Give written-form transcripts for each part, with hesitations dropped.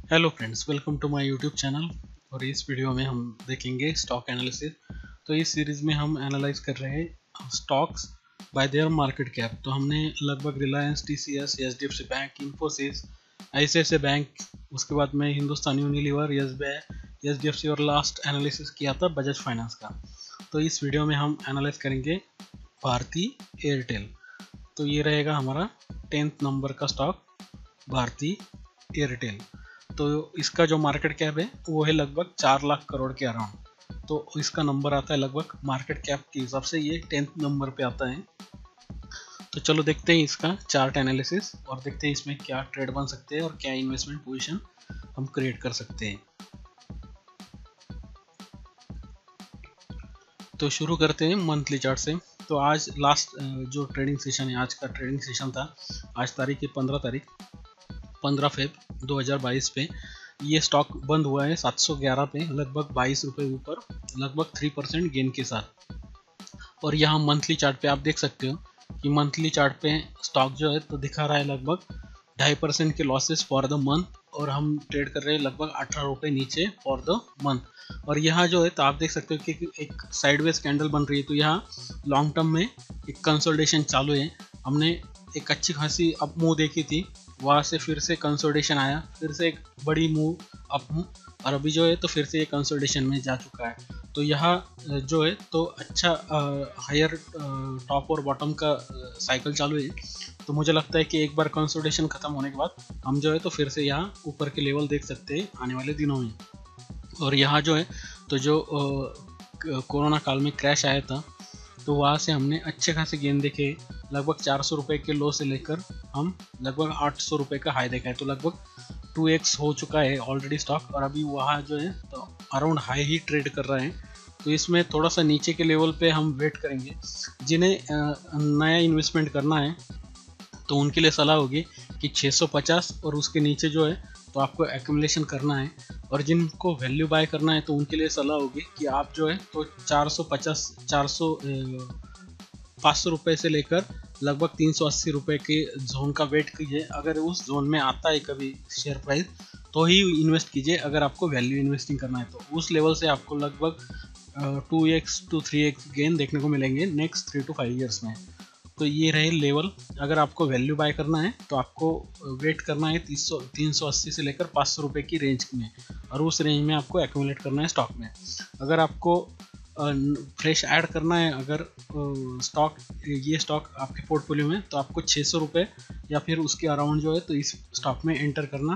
Hello friends, welcome to my YouTube channel. और इस video में हम देखेंगे स्टॉक एनालिसिस। तो इस सीरीज़ में हम एनालाइज कर रहे हैं stocks by their market cap. तो हमने लगभग Reliance, TCS, HDFC bank, Infosys, ICICI bank, उसके बाद में हिंदुस्तान यूनिलीवर, एसबीआई, एचडीएफसी और लास्ट एनालिसिस किया था बजाज फाइनेंस का। तो इस वीडियो में हम एनालाइज करेंगे भारती एयरटेल। तो ये रहेगा हमारा 10th नंबर का स्टॉक, भारती एयरटेल। तो इसका जो मार्केट कैप है वो है लगभग 4 लाख करोड़ के अराउंड। तो इसका नंबर आता है लगभग मार्केट कैप के हिसाब से ये 10th नंबर पे आता है। तो चलो देखते हैं इसका चार्ट एनालिसिस और देखते हैं इसमें क्या ट्रेड बन सकते हैं और क्या इन्वेस्टमेंट पोजीशन हम क्रिएट कर सकते हैं। तो शुरू करते हैं मंथली चार्ट से। तो आज लास्ट जो ट्रेडिंग सेशन है, आज का ट्रेडिंग सेशन था, आज तारीख है 15 फेब 2022 पे। ये स्टॉक बंद हुआ है 711 पे, लगभग 22 रुपये ऊपर, लगभग 3% गेन के साथ। और यहाँ मंथली चार्ट पे आप देख सकते हो कि मंथली चार्ट पे स्टॉक जो है तो दिखा रहा है लगभग 2.5% के लॉसेस फॉर द मंथ, और हम ट्रेड कर रहे हैं लगभग 18 रुपये नीचे फॉर द मंथ। और यहाँ जो है तो आप देख सकते हो कि एक साइडवेज कैंडल बन रही है। तो यहाँ लॉन्ग टर्म में एक कंसोलिडेशन चालू है। हमने एक अच्छी खासी अप मूव देखी थी, वहाँ से फिर से कंसोलिडेशन आया, फिर से एक बड़ी मूव अप मूव, और अभी जो है तो फिर से ये कंसोलिडेशन में जा चुका है। तो यहाँ जो है तो अच्छा हायर टॉप और बॉटम का साइकिल चालू है। तो मुझे लगता है कि एक बार कंसोलिडेशन खत्म होने के बाद हम जो है तो फिर से यहाँ ऊपर के लेवल देख सकते हैं आने वाले दिनों में। और यहाँ जो है तो जो कोरोना काल में क्रैश आया था, तो वहाँ से हमने अच्छे खासे गेन देखे। लगभग 400 रुपये के लो से लेकर हम लगभग 800 रुपये का हाई देखा है। तो लगभग 2x हो चुका है ऑलरेडी स्टॉक, और अभी वहाँ जो है तो अराउंड हाई ही ट्रेड कर रहा है। तो इसमें थोड़ा सा नीचे के लेवल पे हम वेट करेंगे। जिन्हें नया इन्वेस्टमेंट करना है तो उनके लिए सलाह होगी कि 650 और उसके नीचे जो है तो आपको एक्यूमुलेशन करना है। और जिनको वैल्यू बाय करना है तो उनके लिए सलाह होगी कि आप जो है तो 500 रुपये से लेकर लगभग 380 रुपये के जोन का वेट कीजिए। अगर उस जोन में आता है कभी शेयर प्राइस तो ही इन्वेस्ट कीजिए। अगर आपको वैल्यू इन्वेस्टिंग करना है तो उस लेवल से आपको लगभग 2x to 3x गेन देखने को मिलेंगे नेक्स्ट 3 to 5 ईयर्स में। तो ये रहे लेवल। अगर आपको वैल्यू बाय करना है तो आपको वेट करना है 380 से लेकर 500 रुपये की रेंज में, और उस रेंज में आपको एक्यूमुलेट करना है स्टॉक में। अगर आपको फ्रेश ऐड करना है अगर ये स्टॉक आपके पोर्टफोलियो में, तो आपको 600 रुपये या फिर उसके अराउंड जो है तो इस स्टॉक में एंटर करना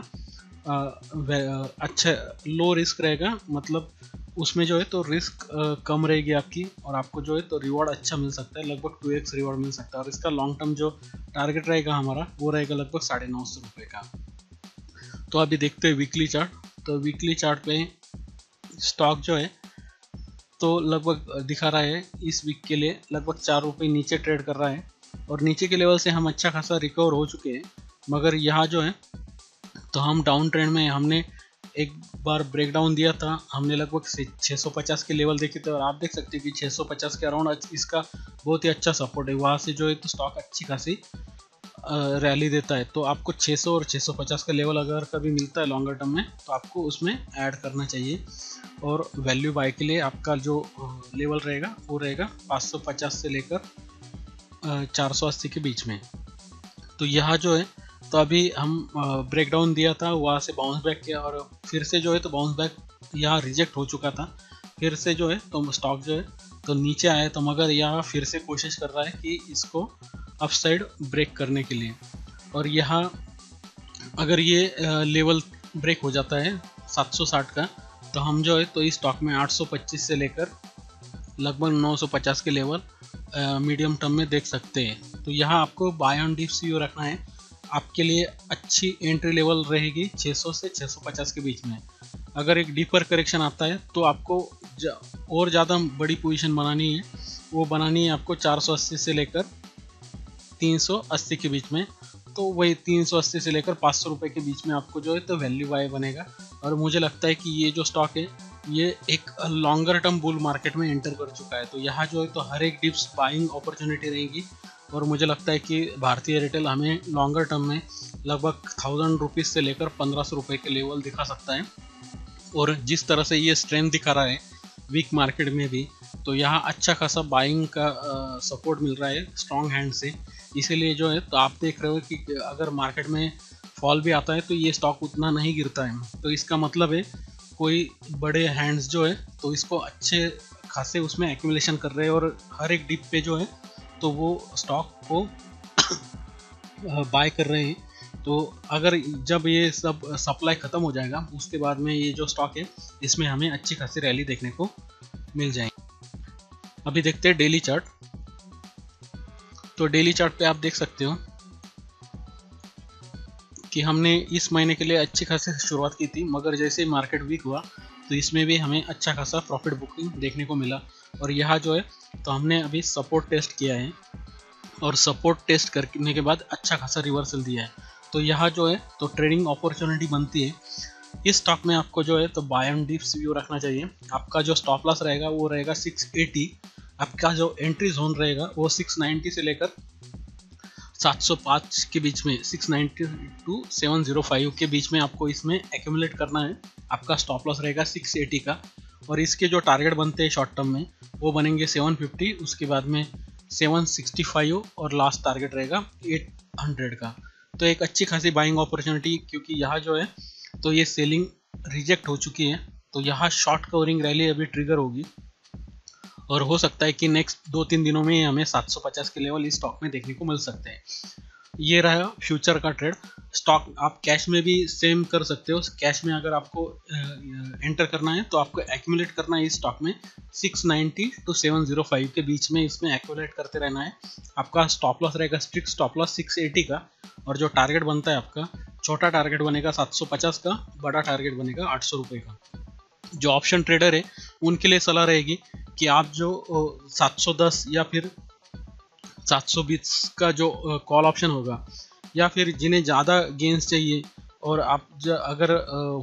अच्छा लो रिस्क रहेगा। मतलब उसमें जो है तो रिस्क कम रहेगी आपकी, और आपको जो है तो रिवॉर्ड अच्छा मिल सकता है, लगभग 2x रिवॉर्ड मिल सकता है। और इसका लॉन्ग टर्म जो टारगेट रहेगा हमारा वो रहेगा लगभग 950 रुपये का। तो अभी देखते हैं वीकली चार्ट। तो वीकली चार्ट पे स्टॉक जो है तो लगभग दिखा रहा है इस वीक के लिए लगभग 4 रुपये नीचे ट्रेड कर रहा है। और नीचे के लेवल से हम अच्छा खासा रिकवर हो चुके हैं, मगर यहाँ जो है तो हम डाउन ट्रेंड में हमने एक बार ब्रेक डाउन दिया था। हमने लगभग 650 के लेवल देखे थे, और आप देख सकते हैं कि 650 के अराउंड इसका बहुत ही अच्छा सपोर्ट है। वहाँ से जो है तो स्टॉक अच्छी खासी रैली देता है। तो आपको 600 और 650 का लेवल अगर कभी मिलता है लॉन्गर टर्म में तो आपको उसमें ऐड करना चाहिए। और वैल्यू बाय के लिए आपका जो लेवल रहेगा वो रहेगा 550 से लेकर 480 के बीच में। तो यहाँ जो है तो अभी हम ब्रेक डाउन दिया था, वहाँ से बाउंस बैक किया, और फिर से जो है तो बाउंस बैक यहाँ रिजेक्ट हो चुका था। फिर से जो है तो स्टॉक जो है तो नीचे आया, तो मगर यहाँ फिर से कोशिश कर रहा है कि इसको अप साइड ब्रेक करने के लिए। और यहाँ अगर ये लेवल ब्रेक हो जाता है 760 का, तो हम जो है तो इस स्टॉक में 825 से लेकर लगभग 950 के लेवल मीडियम टर्म में देख सकते हैं। तो यहाँ आपको बाय ऑन डिप सीओ रखना है। आपके लिए अच्छी एंट्री लेवल रहेगी 600 से 650 के बीच में। अगर एक डीपर करेक्शन आता है तो आपको और ज़्यादा बड़ी पोजीशन बनानी है, वो बनानी है आपको 480 से लेकर 380 के बीच में। तो वही 380 से लेकर 500 रुपये के बीच में आपको जो है तो वैल्यू बाय बनेगा। और मुझे लगता है कि ये जो स्टॉक है ये एक लॉन्गर टर्म बुल मार्केट में एंटर कर चुका है। तो यहाँ जो है तो हर एक डिप्स बाइंग अपॉर्चुनिटी रहेगी, और मुझे लगता है कि भारतीय एयरटेल हमें लॉन्गर टर्म में लगभग 1000 रुपीज़ से लेकर 1500 रुपये के लेवल दिखा सकता है। और जिस तरह से ये स्ट्रेंथ दिखा रहा है वीक मार्केट में भी, तो यहाँ अच्छा खासा बाइंग का सपोर्ट मिल रहा है स्ट्रॉन्ग हैंड से। इसीलिए जो है तो आप देख रहे हो कि अगर मार्केट में फॉल भी आता है तो ये स्टॉक उतना नहीं गिरता है। तो इसका मतलब है कोई बड़े हैंड्स जो है तो इसको अच्छे खासे उसमें एक्यूमुलेशन कर रहे हैं और हर एक डिप पे जो है तो वो स्टॉक को बाय कर रहे हैं। तो अगर जब ये सब सप्लाई ख़त्म हो जाएगा उसके बाद में ये जो स्टॉक है इसमें हमें अच्छी खासी रैली देखने को मिल जाएगी। अभी देखते हैं डेली चार्ट। तो डेली चार्ट पे आप देख सकते हो कि हमने इस महीने के लिए अच्छी खासी शुरुआत की थी, मगर जैसे मार्केट वीक हुआ तो इसमें भी हमें अच्छा खासा प्रॉफिट बुकिंग देखने को मिला। और यहाँ जो है तो हमने अभी सपोर्ट टेस्ट किया है और सपोर्ट टेस्ट करने के बाद अच्छा खासा रिवर्सल दिया है। तो यहाँ जो है तो ट्रेडिंग अपॉर्चुनिटी बनती है। इस स्टॉक में आपको जो है तो बाय एंड डिप्स व्यू रखना चाहिए। आपका जो स्टॉप लॉस रहेगा वो रहेगा 680। आपका जो एंट्री जोन रहेगा वो 690 से लेकर 705 के बीच में, 690 टू 705 के बीच में आपको इसमें एक्यूमुलेट करना है। आपका स्टॉप लॉस रहेगा 680 का और इसके जो टारगेट बनते हैं शॉर्ट टर्म में वो बनेंगे 750, उसके बाद में 765 और लास्ट टारगेट रहेगा 800 का। तो एक अच्छी खासी बाइंग अपॉर्चुनिटी, क्योंकि यहाँ जो है तो ये सेलिंग रिजेक्ट हो चुकी है। तो यहाँ शॉर्ट कवरिंग रैली अभी ट्रिगर होगी और हो सकता है कि नेक्स्ट 2-3 दिनों में हमें 750 के लेवल इस स्टॉक में देखने को मिल सकते हैं। ये रहा फ्यूचर का ट्रेड। स्टॉक आप कैश में भी सेम कर सकते हो। कैश में अगर आपको एंटर करना है तो आपको एक्यूमुलेट करना है इस स्टॉक में 690 टू 705 के बीच में, इसमें एक्यूमुलेट करते रहना है। आपका स्टॉप लॉस रहेगा स्ट्रिक्ट स्टॉप लॉस 680 का और जो टारगेट बनता है आपका छोटा टारगेट बनेगा 750 का, बड़ा टारगेट बनेगा 800 रुपये का। जो ऑप्शन ट्रेडर है उनके लिए सलाह रहेगी कि आप जो 710 या फिर 720 का जो कॉल ऑप्शन होगा, या फिर जिन्हें ज़्यादा गेंस चाहिए और आप अगर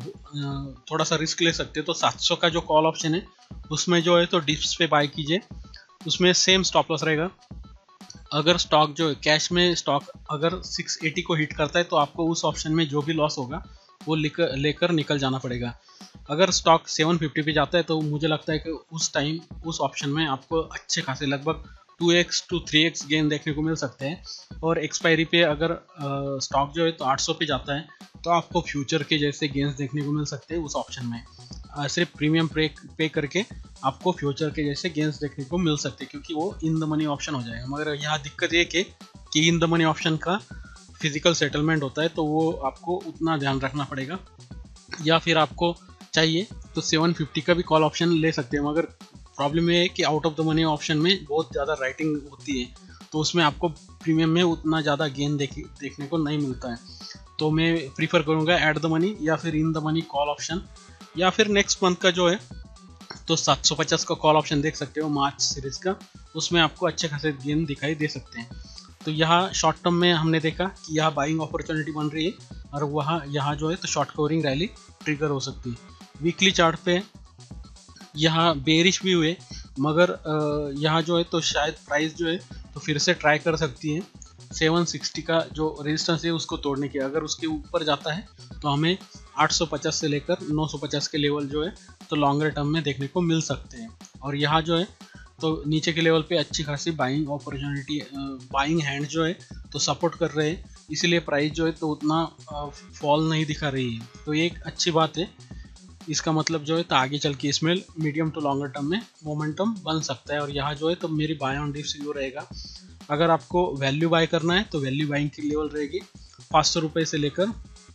थोड़ा सा रिस्क ले सकते हैं तो 700 का जो कॉल ऑप्शन है उसमें जो है तो डिप्स पे बाय कीजिए। उसमें सेम स्टॉप लॉस रहेगा। अगर स्टॉक जो कैश में स्टॉक अगर 680 को हिट करता है तो आपको उस ऑप्शन में जो भी लॉस होगा वो लेकर निकल जाना पड़ेगा। अगर स्टॉक 750 पे जाता है तो मुझे लगता है कि उस टाइम उस ऑप्शन में आपको अच्छे खासे लगभग 2x to 3x गेन देखने को मिल सकते हैं। और एक्सपायरी पे अगर स्टॉक जो है तो 800 पे जाता है तो आपको फ्यूचर के जैसे गेन्स देखने को मिल सकते हैं उस ऑप्शन में। सिर्फ प्रीमियम पे करके आपको फ्यूचर के जैसे गेन्स देखने को मिल सकते हैं, क्योंकि वो इन द मनी ऑप्शन हो जाएगा। मगर यहाँ दिक्कत ये कि इन द मनी ऑप्शन का फिजिकल सेटलमेंट होता है तो वो आपको उतना ध्यान रखना पड़ेगा। या फिर आपको चाहिए तो 750 का भी कॉल ऑप्शन ले सकते हैं, मगर प्रॉब्लम ये है कि out of the money option में बहुत ज़्यादा राइटिंग होती है तो उसमें आपको प्रीमियम में उतना ज़्यादा गेन देखने को नहीं मिलता है। तो मैं प्रीफर करूँगा एट द मनी या फिर in the money call option, या फिर नेक्स्ट मंथ का जो है तो 750 का कॉल ऑप्शन देख सकते हो मार्च सीरीज का, उसमें आपको अच्छे खासे गेन दिखाई दे सकते हैं। तो यहाँ शॉर्ट टर्म में हमने देखा कि यहाँ बाइंग अपॉर्चुनिटी बन रही है और वहाँ यहाँ जो है तो शॉर्ट कवरिंग रैली ट्रिगर हो सकती है। वीकली चार्ट पे यहाँ बेरिश भी हुए, मगर यहाँ जो है तो शायद प्राइस जो है तो फिर से ट्राई कर सकती है 760 का जो रेजिस्टेंस है उसको तोड़ने की। अगर उसके ऊपर जाता है तो हमें 850 से लेकर 950 के लेवल जो है तो लॉन्गर टर्म में देखने को मिल सकते हैं। और यहाँ जो है तो नीचे के लेवल पे अच्छी खासी बाइंग अपॉर्चुनिटी, बाइंग हैंड जो है तो सपोर्ट कर रहे हैं, इसीलिए प्राइस जो है तो उतना फॉल नहीं दिखा रही है। तो ये एक अच्छी बात है। इसका मतलब जो है तो आगे चल के इसमें मीडियम टू लॉन्गर टर्म में मोमेंटम बन सकता है। और यहाँ जो है तो मेरी बाय ऑन डिप्स व्यू रहेगा। अगर आपको वैल्यू बाय करना है तो वैल्यू बाइंग की लेवल रहेगी 500 रुपये से लेकर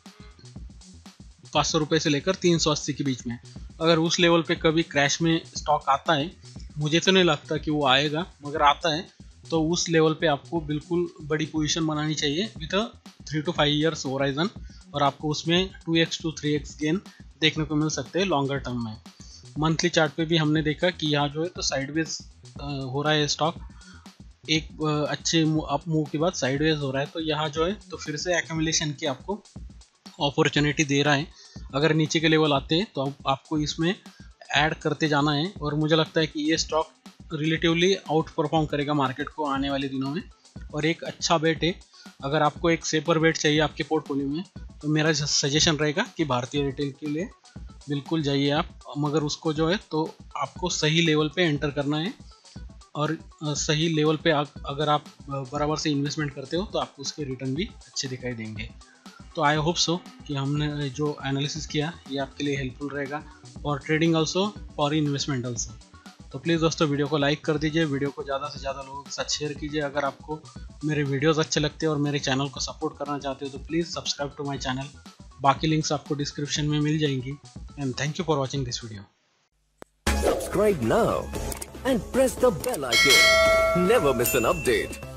380 के बीच में। अगर उस लेवल पे कभी क्रैश में स्टॉक आता है, मुझे तो नहीं लगता कि वो आएगा, मगर आता है तो उस लेवल पे आपको बिल्कुल बड़ी पोजीशन बनानी चाहिए विद 3 to 5 ईयर्स होराइजन, और आपको उसमें 2x to 3x गेन देखने को मिल सकते हैं लॉन्गर टर्म में। मंथली चार्ट पे भी हमने देखा कि यहाँ जो है तो साइडवेज हो रहा है स्टॉक, एक अच्छे अप मूव के बाद साइडवेज हो रहा है। तो यहाँ जो है तो फिर से एक्यूमुलेशन की आपको अपॉर्चुनिटी दे रहा है। अगर नीचे के लेवल आते हैं तो आपको इसमें ऐड करते जाना है, और मुझे लगता है कि ये स्टॉक रिलेटिवली आउट परफॉर्म करेगा मार्केट को आने वाले दिनों में। और एक अच्छा बेट है। अगर आपको एक सेफर बेट चाहिए आपके पोर्टफोलियो में तो मेरा सजेशन रहेगा कि भारतीय एयरटेल के लिए बिल्कुल जाइए आप, मगर उसको जो है तो आपको सही लेवल पे एंटर करना है, और सही लेवल पे अगर आप बराबर से इन्वेस्टमेंट करते हो तो आपको उसके रिटर्न भी अच्छे दिखाई देंगे। तो आई होप सो कि हमने जो एनालिसिस किया ये आपके लिए हेल्पफुल रहेगा for trading also, for investment also. तो प्लीज़ दोस्तों वीडियो को लाइक कर दीजिए, वीडियो को ज़्यादा से ज़्यादा लोगों के साथ शेयर कीजिए। अगर आपको मेरे वीडियोस अच्छे लगते हैं और मेरे चैनल को सपोर्ट करना चाहते हो तो please subscribe to my channel. बाकी लिंक्स आपको डिस्क्रिप्शन में मिल जाएंगी। And thank you for watching this video. Subscribe now and press the bell icon. Never miss an update.